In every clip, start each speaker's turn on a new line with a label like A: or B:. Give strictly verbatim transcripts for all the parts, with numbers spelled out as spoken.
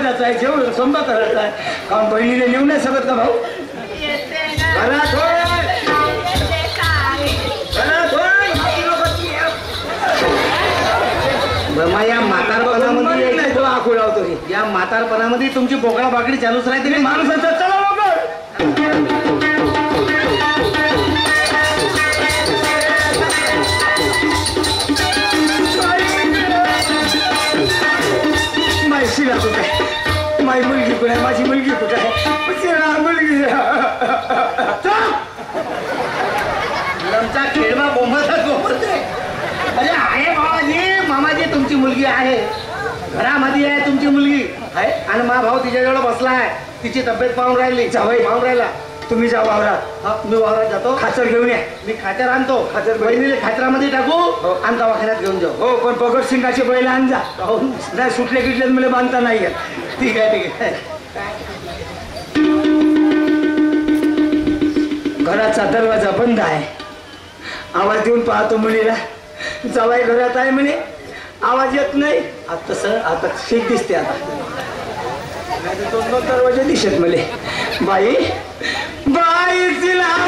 A: आहे जेवढं संभा करायचा आहे कारण बहिणीने नेऊ नाही शकत का भाऊ घरात या म्हातारपणामध्ये तो आखू लावतो या म्हातारपणामध्ये तुमची बोकडा बाकडी चालूच राहते माणसाचं चला शिला कुठे आहे माझी मुलगी कुठे आहे माझी मुलगी कुठे आहे मुलगी आमचा खेळवा बोंबता बोंबते अरे आहे मामाजी मामाजी तुमची मुलगी आहे घरामध्ये आहे तुमची मुलगी आहे आणि मा भाऊ तिच्याजवळ बसला आहे तिची तब्येत पाहून राहिली जावई पाहून राहिला तुम्ही जा वावरात हा मी वावरात जातो खाचर घेऊन या मी खाचर आणतो खाचर बहिणीला खाचरामध्ये टाकू आणि दवाखान्यात घेऊन जाऊ हो पण भगत सिंगाची बैल आण जा नाही सुटले गिटले मला बांधता नाही येत ठीक आहे ठीक आहे घराचा दरवाजा बंद आहे आवाज देऊन पाहतो मुलीला जावाई घरात आहे म्हणे आवाज येत नाही आता तसं आता ठीक दिसते आता दोन दोन दरवाजे दिसत मले बाई बाई सिलाव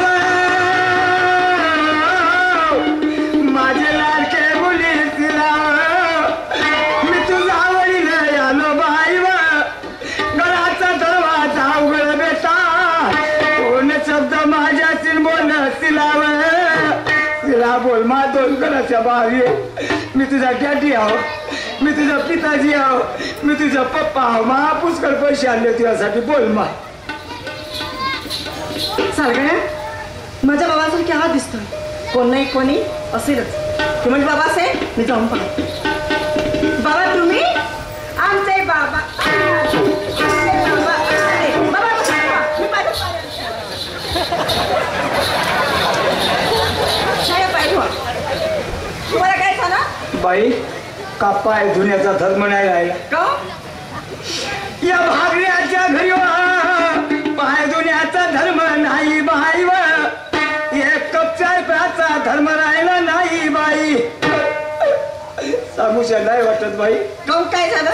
A: माझे लाडके मुली सिलाव मी तुझा आवडीला आलो बाई व घराचा दरवाजा उघड बेटा कोण शब्द माझ्याशी बोल सिलाव सिला बोल मा दोन घराच्या बाई मी तुझा डॅडी आहो मी तुझा पिताजी आहो मी तुझा पप्पा आहो मा पुष्कळ पैसे आणले तुझ्यासाठी बोल मा
B: सारगण्या माझ्या बाबासारखी हा दिसतोय कोण नाही कोणी असेलच तू म्हणजे बाबा असेल मी जाऊन पाहतो बाबा तुम्ही आमचे बाबा तुम्हाला काय झालं
A: बाई का पाय धुण्याचा धर्म नाही राहिला
B: का
A: या भागण्याच्या घरी पाय धुण्याचा धर्म नाही बाई व एक कप चाय प्याचा धर्म राहिला नाही बाई सांगूशा नाही वाटत बाई
B: काऊन काय झालं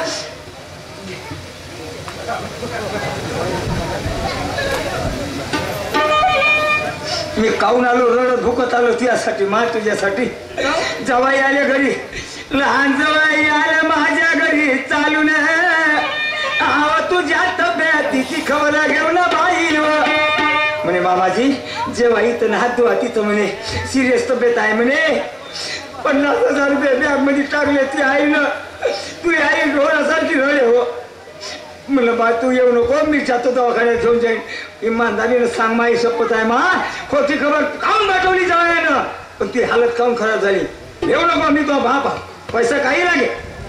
A: मी काऊन आलो रडत भुकत आलो तुझ्यासाठी मा तुझ्यासाठी जवाई आले घरी लहान जवाई आल्या माझ्या घरी चालून आवा तुझ्या तब्येतीची खबर घेऊन बाई म्हणे मामाजी जेव्हा इथं हात धुवा तिथं म्हणे सिरियस तब्येत आहे म्हणे पन्नास हजार रुपये बॅग मध्ये टाकले ती आई न तुझी आई ढोरासारखी रडे हो म्हणलं बा तू येऊ नको मी जातो दवाखान्यात घेऊन जाईन इमानदारीनं सांग माई शपथ आहे मा खोटी खबर काऊन पाठवली जावे ना पण ती हालत काऊन खराब झाली येऊ नको मी तो बाप पैसा काही लागे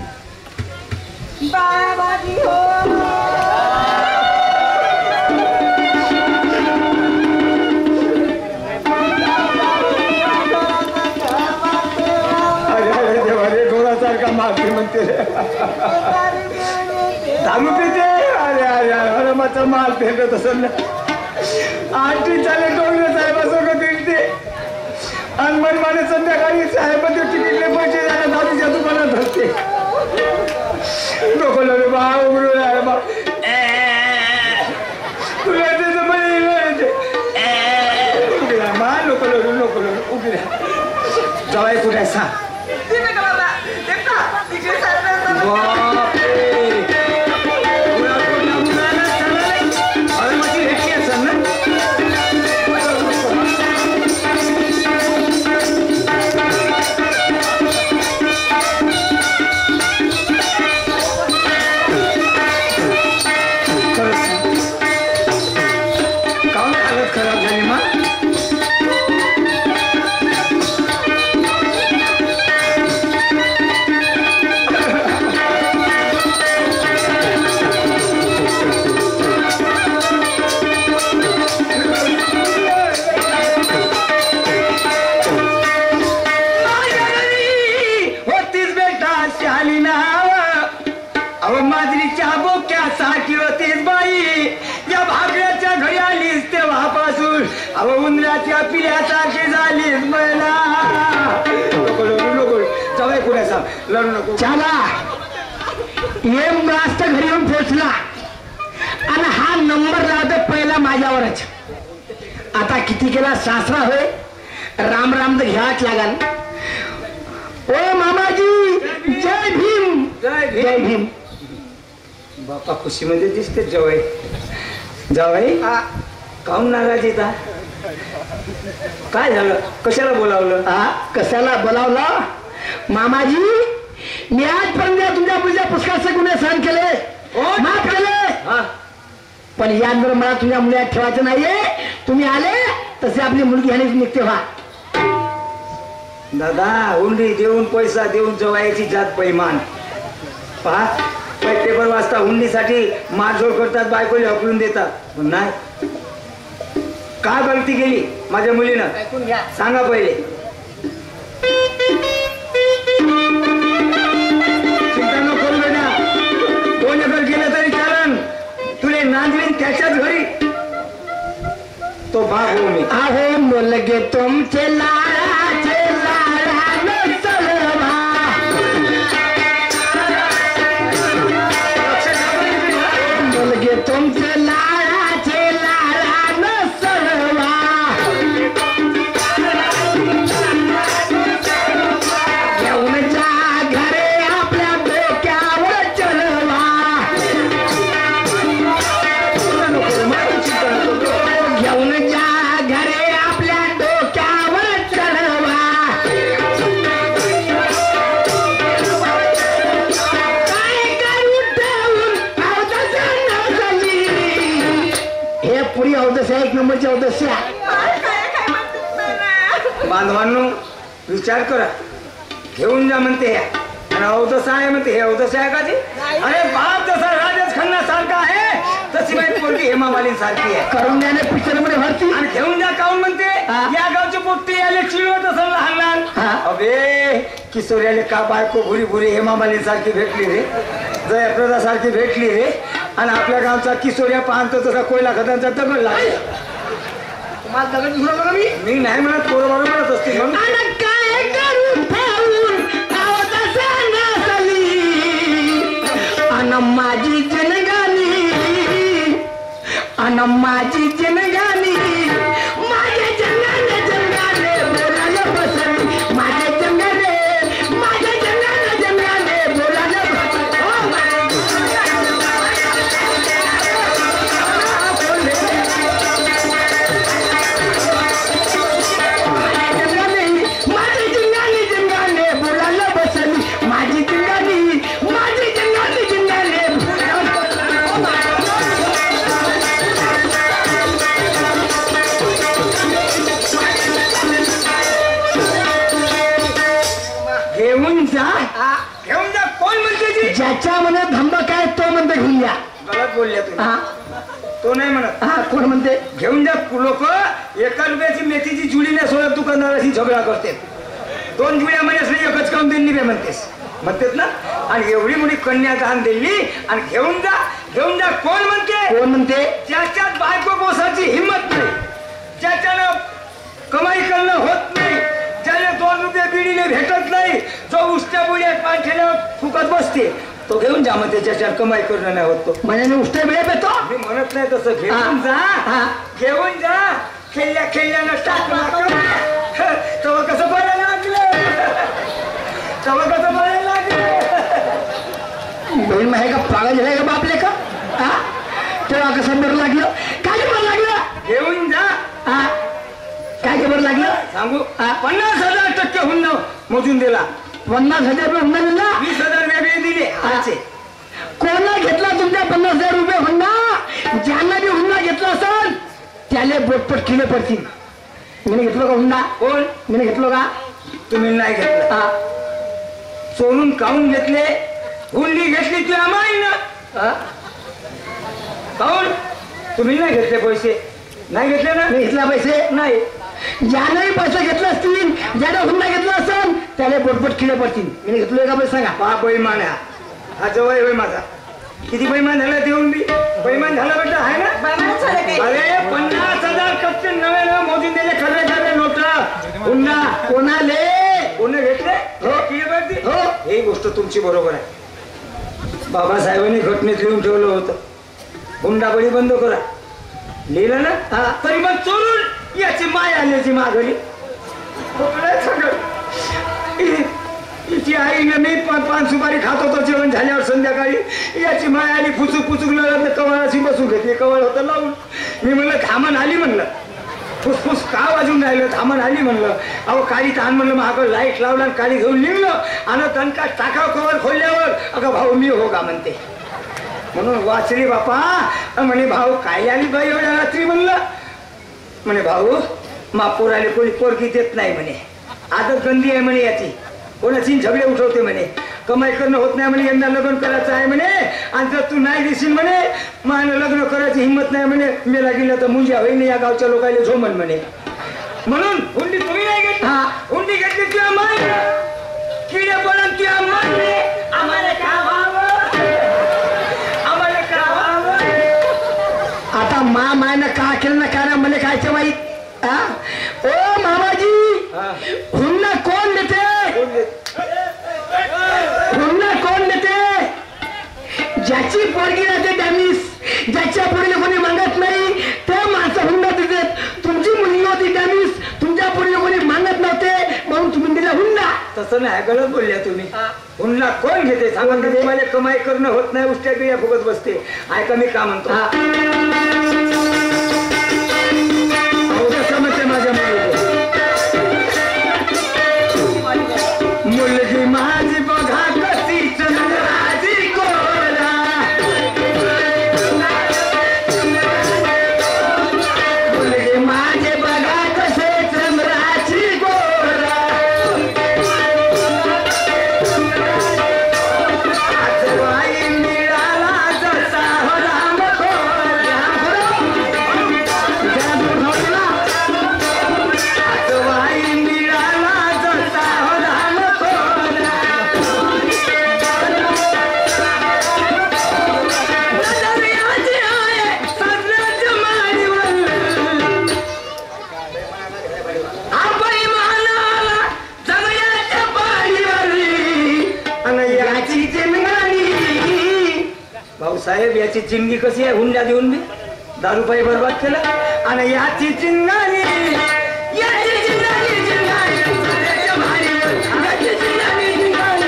B: बाबाजी हो
A: का मागते म्हणते दारू पिते अरे अरे अरे मात्र माल फेकत असं ना आठी चाले टोळले साहेबासोबत फिरते आणि मन माने संध्याकाळी साहेबाचे तिकीटले पैसे जायला दारूच्या दुकानात धरते नको रे बा उघडू आहे बा तुला त्याचं म्हणे उभी राहा मा नको लढू नको लढू उभी राहा जवाई कुठे सांग उंदराच्या पिल्यासारखी झालीस मला नको नको नको जवळ कुठे सांग लढू नको चला एम रास्त घरी येऊन पोचला
C: माझ्यावरच. आता किती केला सासरा होय, राम राम तर घ्याच लागल. ओ मामाजी जय भीम.
A: जय
C: जय भीम.
A: बापा खुशीमध्ये दिसते जवाई. जावाई काऊन नाराज येता? काय झालं? कशाला बोलावलं?
C: हा कशाला बोलावलं? मामाजी मी आजपर्यंत तुमच्या मुलीच्या पुस्तकाचे गुन्हे सहन केले, माफ केले,
A: हा
C: पण यानंतर मला तुमच्या मुलीला ठेवायचं नाहीये. तुम्ही आले तसे आपली मुलगी ह्याने निघते व्हा.
A: दादा हुंडी देऊन पैसा देऊन जवायची जात पैमान. पहा पेपर वाजता हुंडीसाठी मारझोड करतात, बायकोला हकलून देतात. पण नाही, का गलती केली माझ्या मुलीनं
B: ऐकून घ्या.
A: सांगा पहिले. चिंता नको करू बेटा, कोण एकर केलं तरी कारण तुले नांदवीन त्याच्याच घरी. तो भाग हो मी.
C: अहो मुलगे तुमचे लाडाचे लाडानं चलवा, मुलगे तुमचे लाडाचे लाडानं चलवा, घेऊन जा घरे आपल्या डोक्यावर चलवा, घेऊन जा घरे आपल्या डोक्यावर चढवा. काय करू ठेवून अवदसा नवसली. हे पुरी अवदस आहे, एक नंबरची अवदस आहे.
A: बांधवांनो विचार करा. घेऊन जा म्हणते ह्या आणि अवदसा आहे म्हणते. हे अवदसा आहे का ती? अरे बाप जसा राजेश खन्ना सारखा आहे तशी माझी पोरगी हेमा मालिनी सारखी आहे.
C: करून द्याने पिक्चर मध्ये भरती.
A: आणि घेऊन जा काऊन म्हणते?
C: हा.
A: या गावची पोट्टी आले चिळवत असेल लहान लहान.
C: हा.
A: अबे किशोर्याले का बायको भुरी भुरी हेमा मालिनी सारखी भेटली रे, जयप्रदा सारखी भेटली रे. आणि आपल्या गावचा किशोर्या पाहतो तसा कोयला खतांचा दगड लागला.
B: तुम्हाला दगड घेऊन आलो मी.
A: मी नाही म्हणत, पोरं बरोबर म्हणत असते म्हणून.
C: आणि काय करू ठेवून अवदसा नसली. अन माझी जनगानी, अन माझी जनगानी, माझ्या जंगाने जंगाने बोलायला बसली. माझ्या जंगाने, माझ्या जंगाने जंगाने बोलायला बसली. ओ माझी जंगाने जंगाने बोलायला बसली. माझी जंगाने, माझी जंगाने जंगाने बोलायला
A: घेऊन जा. घेऊन जा कोण म्हणते ती?
C: ज्याच्या मनात धंबक आहे तो म्हणते घेऊन द्या.
A: गलत बोलल्या तुम्ही.
C: हा
A: तो नाही म्हणत.
C: हा कोण म्हणते?
A: घेऊन जा. लोक एका रुपयाची मेथीची जुडी नाही सोडत दुकानदाराशी झगडा करते. दोन जुड्या मध्ये असली एकच काम दिली बे म्हणतेस म्हणतेत ना. आणि एवढी मोठी कन्या दान दिली आणि घेऊन जा. घेऊन जा कोण म्हणते?
C: कोण म्हणते?
A: ज्याच्यात बायको बोसाची हिंमत नाही, ज्याच्यानं कमाई करणं होत नाही, ज्याने दोन रुपये बिडीने भेटत नाही, जो उष्ट्या बुड्यात पाठीला फुकत बसते, तो घेऊन जा म्हणते. ज्याच्यात कमाई करणं नाही होत तो.
C: म्हणजे उष्टे वेळ येतो.
A: मी म्हणत नाही तसं. घेऊन जा.
C: हा.
A: घेऊन जा. खेळल्या खेळल्यानं टाकलं तेव्हा कसं बरं लागलं, तेव्हा कसं बरं लागलं.
C: बहीण आहे का? पागल झालाय का बापले का? हा तेव्हा कसं बरं लागलं? काय बरं लागलं?
A: घेऊन जा.
C: हा काय बरं लागलं?
A: सांगू.
C: हा.
A: पन्नास हजार टक्के हुंडा मोजून दिला.
C: पन्नास हजार रुपये हुंडा दिला.
A: वीस हजार वेगळे दिले. आजचे
C: कोणा घेतला तुमच्या पन्नास हजार रुपये हुंडा? ज्यांना बी हुंडा घेतला असेल त्याला बोटपट किलो पडतील. मी घेतलो का हुंडा?
A: कोण?
C: मी घेतलो का?
A: तुम्ही नाही घेतला.
C: हा
A: सोडून काऊन घेतले? हुंडी घेतली तुझ्या माईनं.
C: हा?
A: काऊन? तुम्ही नाही घेतले पैसे? नाही घेतले ना?
C: मी घेतला पैसे
A: नाही.
C: ज्यालाही पैसे घेतला असतील, ज्याने हुंडा घेतला असेल त्याला बोटपट किलो पडतील. मी घेतलोय का पैसे सांगा?
A: हा बैमान आहे. हा जवळ होय माझा. किती बैमान झाला देऊन बी? बैमान झाला बेटा आहे ना?
B: बैमानच झालं काही.
A: अरे पन्नास हजार कच्चे नवे नवे मोजून दिले खरे खरे नोट हुंडा.
C: कोणाले?
A: कोणी घेतले?
C: हो.
A: हो. ही गोष्ट तुमची बरोबर आहे. बाबासाहेबांनी घटनेत लिहून ठेवलं होतं हुंडाबळी बंद करा. लिहिलं ना
C: हा.
A: तरी मग चोरून याची माय आल्याची माघारी खोकलंय सगळं. हि- हिची आई न मी पण पान सुपारी खात होतो जेवण झाल्यावर संध्याकाळी. याची माय आली फुचूक फुचूक लागलं कवळाशी बसून घेतली. कवळ होतं लावून. मी म्हणलं थांबण आली म्हणलं. फुसफुस का वाजून राहिलं थांबण आली म्हणलं. अहो काळी तहान म्हणलं महागड लाईट लावला आणि काळी घेऊन निघलो आणि तणका टाकाव कवर खोलल्यावर अगं भाऊ मी हो का म्हणते. म्हणून वाचली बापा. म्हणे भाऊ काय आली बाई एवढ्या रात्री म्हणलं. म्हणे भाऊ मापूर आले कोणी पोरगी देत नाही म्हणे. आदत गंदी आहे म्हणे याची. कोणाची झगडे उठवते म्हणे. कमाई करणं होत नाही म्हणे. यंदा लग्न करायचं आहे म्हणे. आणि जर तू नाही दिसील म्हणे मान लग्न करायची हिंमत नाही म्हणे. मेला गेलं तर मुंजा होईन या गावच्या लोकांना झोमन म्हणे. म्हणून हुंडी तुम्ही नाही घेतली.
C: हा.
A: हुंडी घेतली तुझ्या मान किडे पडून तुझ्या मान आम्हाला का व्हावं आम्हाला का व्हावं.
C: आता मा मायनं का केलं ना काय ना मला कायचं माहित. हा? ओ मामाजी
A: हा.
C: हुन्ना कोण देते. हुन्ना कोण देते. ज्याची पोरगी राहते डॅमिस ज्याच्या पोरीला कोणी मागत नाही ते माणसं हुंडा देतात. तुमची मुलगी होती डॅमिस तुमच्या पोरीला कोणी मागत नव्हते म्हणून तुम्ही दिला हुंडा.
A: तसं नाही गलत बोलल्या तुम्ही. हुंडा कोण घेते सांगा. तुम्हाला कमाई करणं होत नाही उष्ट्या बिया फुगत बसते. ऐका मी का म्हणतो.
C: हा.
A: समजते माझ्या मुलगी माझी बघा कशी चंद्राची कोरा. मुलगी माझे बघा कसे चंद्राची गोरा. आजवाई मिळाला जसा राम खोरा. आजवाई मिळाला जसा राम खोरा. नजरियाची आहे सजल्याच्या माडीवर. आपण मानाला जगण्याच्या पाडीवर. आणि याची जिंदगानी भाऊसाहेब याची जिंदगी कशी आहे. हुंडा देऊन मी दारू पायी बरबाद केलं. आणि याची जिंदगानी याची जिंदगानी जिंदगानी सजल्याच्या माडीवर. याची जिंदगानी जिंदगानी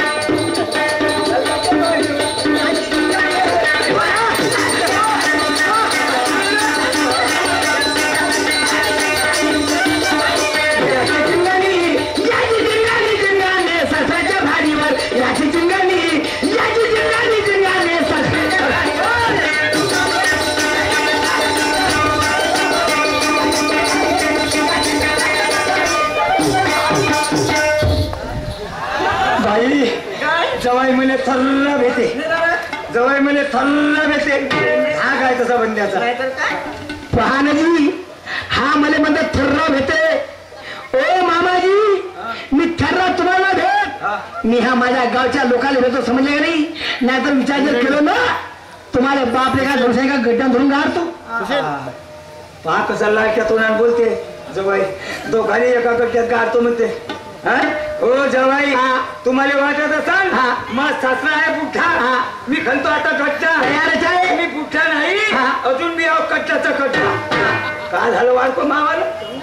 A: याची जिंदगानी याची जिंदगानी जिंदगानी ससाच्या भाडीवर. याची जिंदगानी याची जिंदगानी जिंदगानी ससाच्या भाडीवर. बाई जवाई म्हणे थर्र भेटे. जवाई म्हणे थर्र भेटे. हा काय तसा बंद्याचा.
C: पहानजी हा मला म्हणतात थर्रा भेटे. ओ मामाजी मी थर्रा तुम्हाला भेट. मी हा माझ्या गावच्या लोकांना भेटतो समजले नाही. नाहीतर विचार जर केलो ना तुम्हाला बापले का दोषाय का गड्ड्यात धरून गाडतो.
A: पहा कसा लाडक्या तोंडाने बोलते जवाई. दोघांनी एका गड्ड्यात गाडतो म्हणते. हा? हो जवाई
C: हा.
A: तुम्हाला वाटत असाल
C: हा.
A: मग सासरा आहे पुठ्ठा.
C: हा.
A: मी खणतो आता कट्टा.
C: तयारच आहे.
A: मी पुठ्ठा नाही
C: हा.
A: अजून मी आहो कट्टाचा कट्टा. काय झालं वाढको मावाला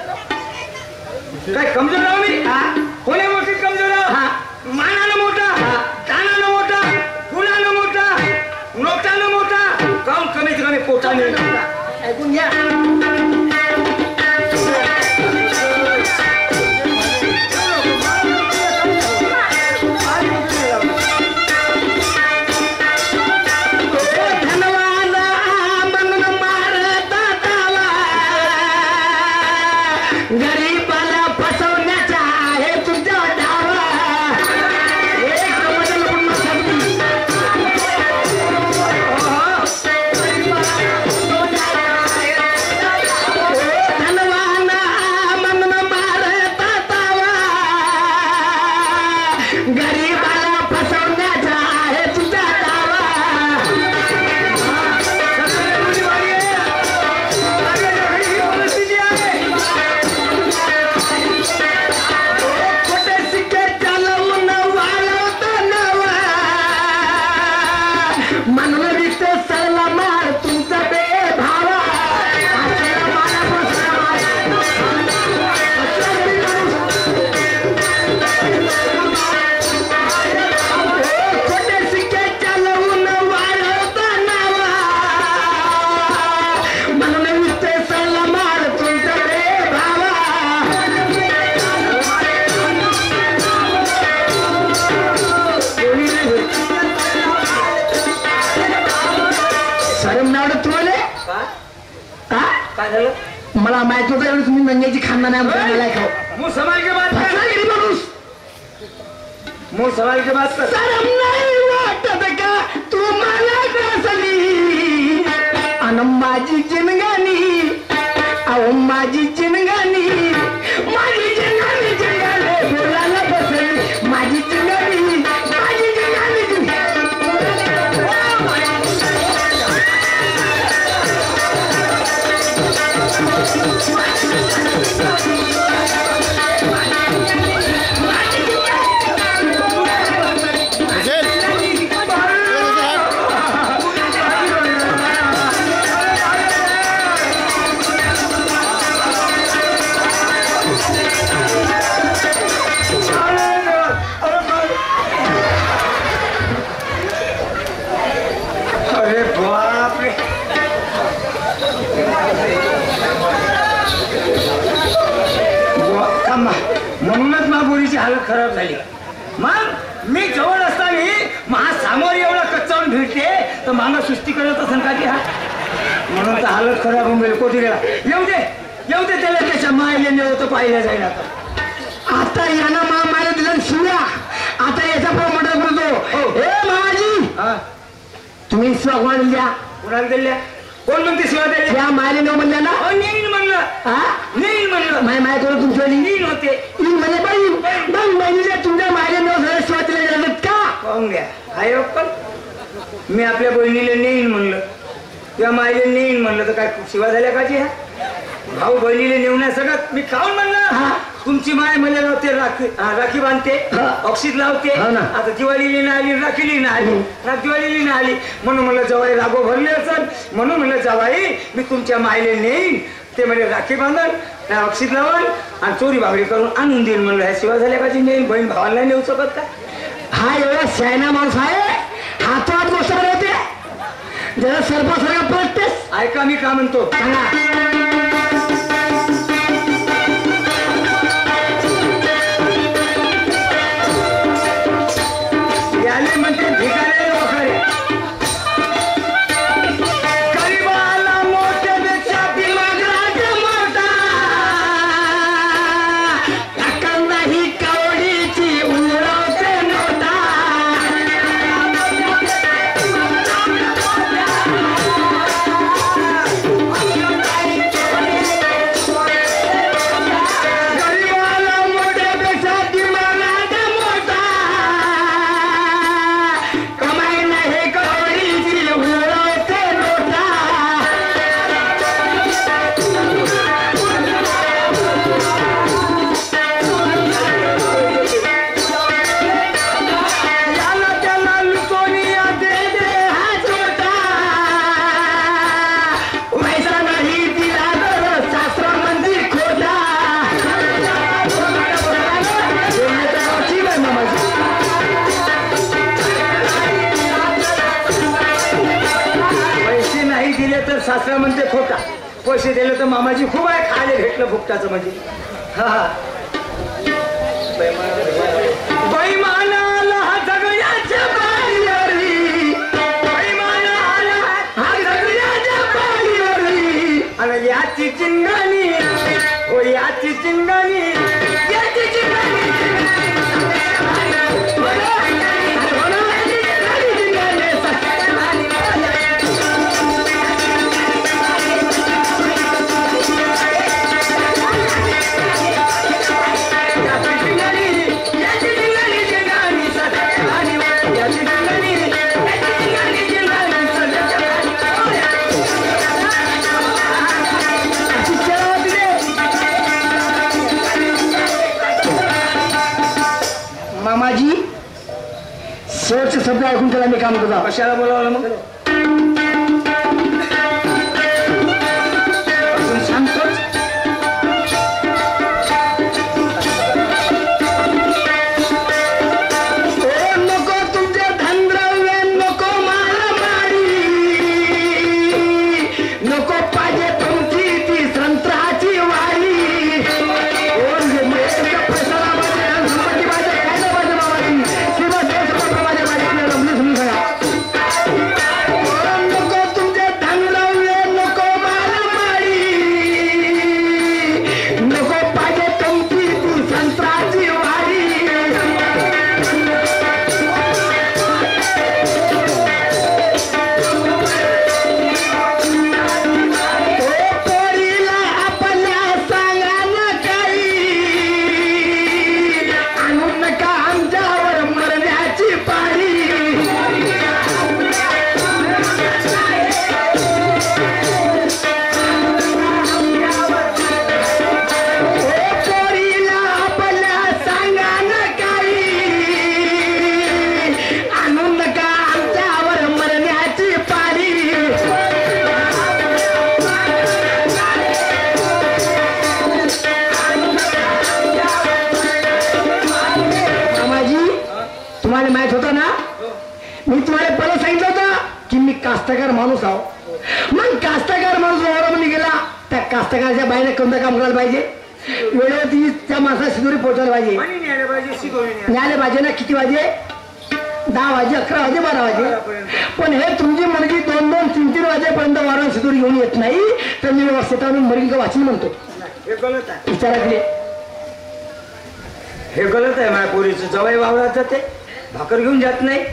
A: काय कमजोर आहो मी. कोणी मोठी कमजोर आहो.
C: हा.
A: मानानं मोठा तानानं मोठा फुलानं मोठा नोटानं मोठा काऊन कमीत कमी पोटाने.
C: ऐकून घ्या. गरीबाला फसवण्याचा आहे तुमचा डावा. एक समजलं पण नसेल. एवढं नावडत तुम्हाला
A: का
C: हा?
A: काय झालं
C: मला माहित होतं एवढं तुम्ही नंग्याची खांदा नाही मला खाऊ
A: मुंह संभाल के बात कर
C: फसला माणूस
A: मुंह संभाल के बात कर
C: सरम नाही वाटत का तू मला कसली अन माझी जिनगानी अहो माझी जिनगानी माझी जिनगानी जिनगानी बोलायला बसली माझी जिनगानी माझी जिनगानी
A: अरे बाप रे थांबा म्हणूनच महापुरीची हालत खराब झाली मग मी जवळ असताना महा सामोर एवढा कच्चावून भिडते तर मामा सुस्ती करत असेल का ती हा म्हणून तर हालत खराब होऊन गेली कोठी गेला येऊ दे येऊ दे त्याला त्याच्या मायले नेवतं पाहिलं जाईल आता
C: आता याना मा मायला दिलं शिव्या आता याचा पण मोठा करतो हे महाजी
A: हा
C: तुम्ही शिवा कोणाला द्या
A: कुणाला दिल्या कोण म्हणते शिवा दिल्या
C: त्या मायले नेऊ म्हणल्या ना
A: अहो नेईन म्हणलं
C: हा
A: नेईन म्हणलं
C: माय माय करून तुमच्या
A: नेईन होते
C: इन म्हणजे बहीण बहीण बहिणीला तुमच्या मायले नेऊ झालं शिवा तिला जातात का
A: पाहून घ्या आहे पण मी आपल्या बहिणीला नेईन म्हणलं किंवा माईला नेईन म्हणलं तर काय शिवा झाल्या का जी हा भाऊ बहिणीला नेऊन सगळं मी खाऊन म्हणलं तुमची माय मला लावते राखी हा, राखी बांधते अक्षित लावते
C: हो ना.
A: आता दिवाळीली ना आली राखीली ना आली ना दिवाळीली ना आली म्हणून म्हणलं जवाई रागो भरले असेल म्हणून म्हणलं जवाई मी तुमच्या मायले नेईन ते म्हणजे राखी बांधल त्या अक्षित लावल आणि चोरी भावरी करून आणून देईन म्हणलं ह्या शिवा झाल्या का जी नेईन बहीण भावाला नाही नेऊ शकत का
C: हा एवढा शहाणा माणूस आहे हातात गोष्ट बनवते जरा सरपासारखा पळतेस
A: ऐका मी का म्हणतो याले म्हणते भिकारे वखारे गरीबाला मोठ्यापेक्षा
C: दिमाग मोठा अकंदा ही कवडीची उडवते नोटा
A: गरीबाला मोठ्यापेक्षा
C: दिमाग मोठा कमाई नाही कवडीची उडवते नोटा
A: याला त्याला लुटोनिया दे दे
C: हा छोटा पैसा नाही दिला तर शास्त्र मंदिर खोटा बोलण्याची बाई मामाची.
A: पैसे नाही दिले तर सासरा म्हणते खोटा पैसे दिले तर मामाजी खूप आहे खायला भेटलं फुकटाचं म्हणजे हा हा बैमानाला हा सगळ्याच्या पायरी बैमानाला
C: हा सगळ्याच्या पायरी
A: आणि याची चिंगाणी हो याची चिंगाणी याची चिंगाणी
C: मामाजी शेवटचे शब्द ऐकून त्याला मी काम करतो
A: कशाला बोलावलं मग अजून सांगतोच
C: ओ नको तुमचे धनद्रव्य नको मारामारी नको पाहिजे तुमची ती संत्राची वारी ओ म्हणजे पैसा पाहिजे आणि संपत्ती पाहिजे काय नाही पाहिजे मामाजी श्रीमंत देश माझ्या माझ्या रमली समजून सांगा कास्तकार माणूस आहो. मग कास्तकार माणूस वावरामध्ये गेला त्या कास्तकारच्या बाईने कोणतं काम करायला पाहिजे? वेळेवरती त्या माणसाला शिदोरी पोहोचायला पाहिजे.
A: आणि न्यायला पाहिजे शिदोरी न्यायला.
C: न्यायला पाहिजे ना. किती वाजे? दहा वाजे, अकरा वाजे, बारा वाजे. पण हे तुमची मुलगी दोन दोन तीन तीन वाजेपर्यंत वारा शिदोरी घेऊन येत नाही तर मी व्यवस्थित मरीन का वाचन म्हणतो.
A: हे गलत आहे.
C: विचारा दिले
A: हे गलत आहे. माझ्या पोरीचं जवाई वावरात जाते भाकर घेऊन जात नाही.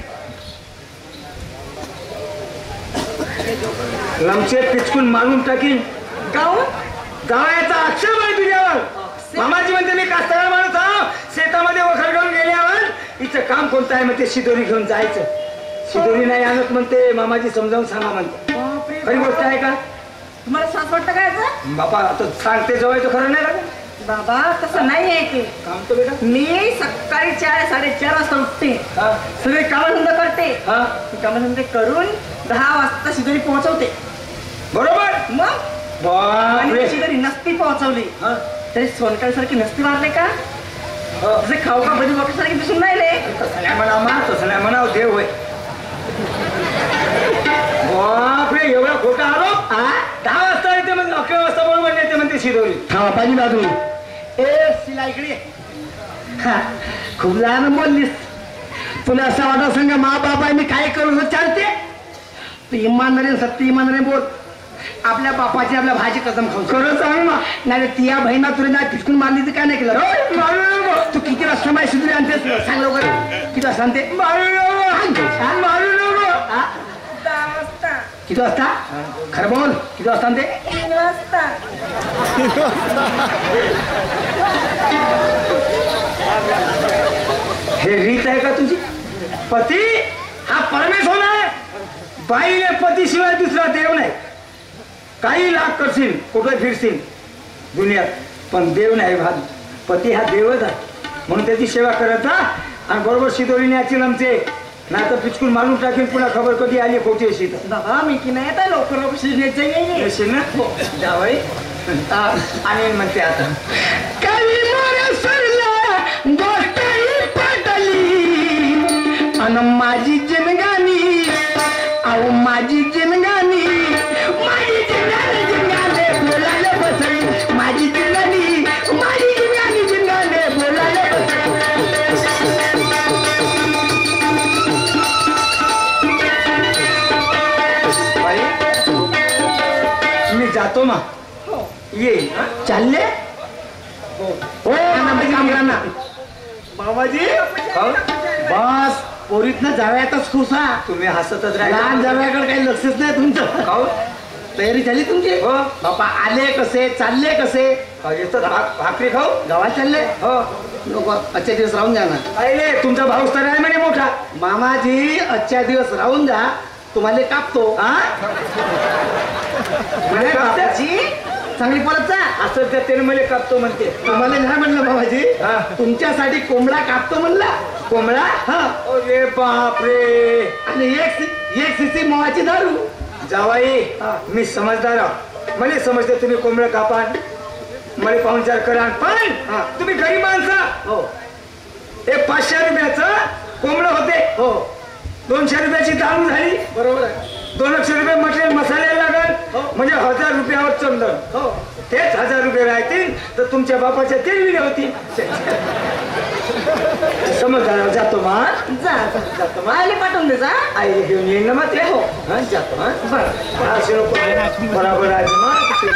A: लमचे पिचकून मारून टाकीन.
B: गाऊन
A: गावाचा आक्षेप आहे तुझ्यावर. मामाजी म्हणते मी कास्तकार माणूस आहो. शेतामध्ये वखर घेऊन गेल्यावर हिचं काम कोणतं आहे म्हणते शिदोरी घेऊन जायचं. शिदोरी नाही आणत म्हणते. मामाजी समजावून सांगा म्हणते.
B: बापरे,
A: खरी गोष्ट आहे का?
B: तुम्हाला सास वाटतं काय याचं?
A: बाबा आता सांगते जवायचं खरं नाही लागत.
B: बाबा तसं नाही आहे ते.
A: काम तर बेटा.
B: मी सकाळी चार साडेचार वाजता उठते,
A: हा
B: सगळे कामधंदा करते.
A: हा
B: कामधंदे करून दहा वाजता शिदोरी पोहोचवते.
A: बरोबर.
B: मग
A: बापरे.
B: आणि शिदोरी नसती पोहोचवली
A: हा
B: तरी सोनकाळी सारखी नसती मारले का?
A: हो.
B: जसे खाऊ का बजी बॉक्स सारखी दिसून राहिले.
A: तसं नाही म्हणा मा तसं नाही म्हणाव देव होय. बापरे एवढा खोटा आरोप.
C: आ
A: दहा वाजता येते म्हणजे अकरा वाजता बरोबर येते म्हणते शिदोरी.
C: हा पाणी बाजू. ए शिला इकडे. हा, खूप लहान बोललीस. तुला असं वाटत सांगा मा बाबा मी काय करू चालते? तू इमानदारी सत्य इमानदारी बोल. आपल्या बापाची आपल्या भाजी कसम खाऊ. खरं सांग ना. नाही ती या बहिणा तुला नाही पिचकून मारली तर काय नाही केलं? रोज मारू नको. तू किती वाजता माझी शिदोरी आणतेस सांग लवकर. किती वाजता आणते? मारू नको. मारू नको. हा?
B: दहा वाजता.
C: किती वाजता? खरं बोल. किती वाजता आणते?
B: तीन वाजता.
A: हे रीत आहे का तुझी? पती हा परमेश्वर आहे. बाईने पतीशिवाय दुसरा देव नाही. काही लाख करशील कुठे फिरशील दुनियात पण देव नाही भाग. पती हा देवच आहे म्हणून त्याची सेवा करत जा. आणि बरोबर शिदोरी न्यायची लमचे नाही तर पिचकून मारून टाकेल. पुन्हा खबर कधी आली खोटी अशी तर
B: बाबा मी की नाही आता लवकर लवकर शिजण्यात जाईल.
A: येशील ना. हो जावई आणि म्हणते आता
C: कवी मोर सरला गोष्ट ही पटली अन माझी जिनगानी अहो माझी जिनगानी माझी जिनगानी जिनगाने बोलायला बसली. माझी जिनगानी माझी जिनगानी जिनगाने बोलायला बसली.
A: बाई मी जातो ना. येईल.
C: चालले हो कामरांना.
A: बाबाजी
C: बस पोरीतनं जाव्यातच खुसा.
A: तुम्ही हसतच
C: लहान
A: राहा.
C: जाव्याकडे काही लक्षच नाही तुमचं.
A: खाऊ
C: तयारी झाली तुमची?
A: हो.
C: बापा आले कसे चालले कसे?
A: येतात भाकरी खाऊ.
C: गावात चालले?
A: हो
C: नको आजच्या दिवस राहून जा ना.
A: पाहिले तुमचा भाऊस तर आहे म्हणे मोठा.
C: मामाजी आजच्या दिवस राहून जा तुम्हाला कापतो.
A: हा
C: म्हणे बापाजी चांगली परत जा.
A: असं त्या त्याने मला कापतो म्हणते.
C: तुम्हाला नाही म्हणलं बाबाजी
A: हा.
C: तुमच्यासाठी कोंबडा कापतो म्हणला.
A: कोंबडा.
C: हा
A: अरे बापरे.
C: आणि एक सि- एक शिशी मोहाची दारू.
A: जावाई
C: हा.
A: मी समजदार आहो. मला समजते तुम्ही कोंबडं कापा मला पाहुणचार करा. पण
C: हा.
A: तुम्ही गरीब माणसं.
C: हो
A: एक पाचशे रुपयाचं कोंबडं होते.
C: हो
A: दोनशे रुपयाची दारू झाली.
C: बरोबर आहे.
A: दोनशे रुपये मटेरियल मसाल्याला लागल.
C: हो.
A: म्हणजे हजार रुपयावर चंदन.
C: हो
A: तेच हजार रुपये राहतील तर तुमच्या बापाच्या तीन विले होतील. समजदार जातो मा.
B: जा जा
A: जातो मा.
B: आले पाठवून दे जा.
A: आई घेऊन येईल ना मग ते. हो हा जातो. हा बरं असे नको. बरोबर आहे मा.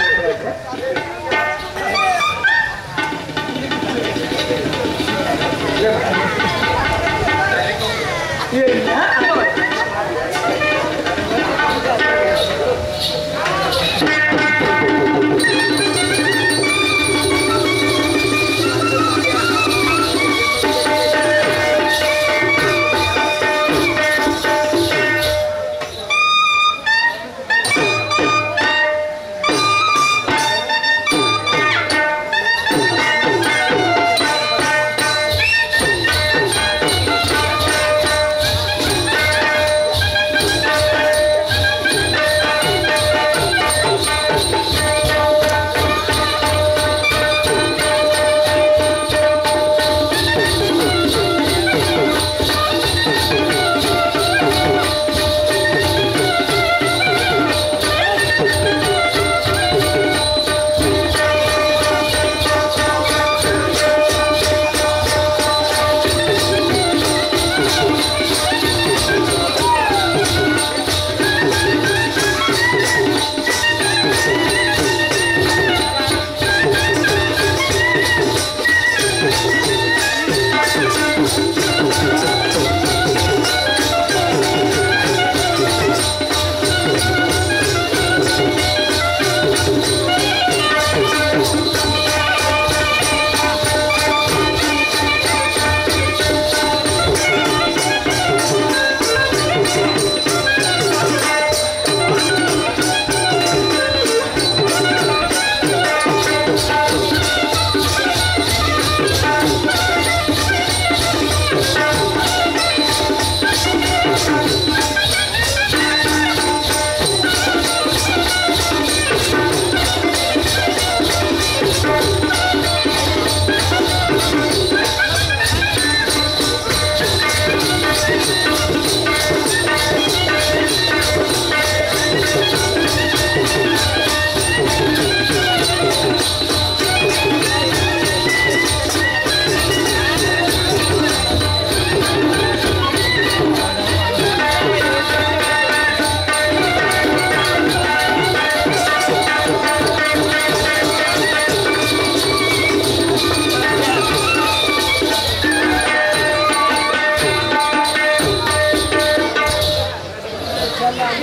A: येईल ना.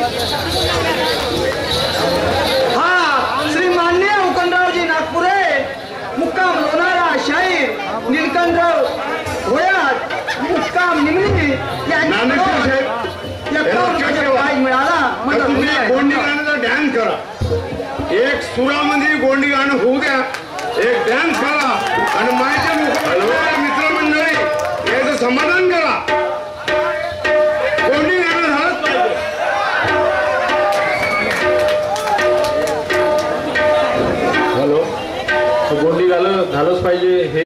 A: हा श्री मान्य मुकुंदरावजी नागपुरे मुक्काम लोणारा शाहीर नीलकंठराव होयात मुक्काम निमणी
D: ज्ञानेश्वर साहेब,
A: प्राइज मिळाला
D: तुम्ही गोंडी गाण्याचा ध्यान करा. एक सुरामध्ये गोंडी गाणं होऊ द्या.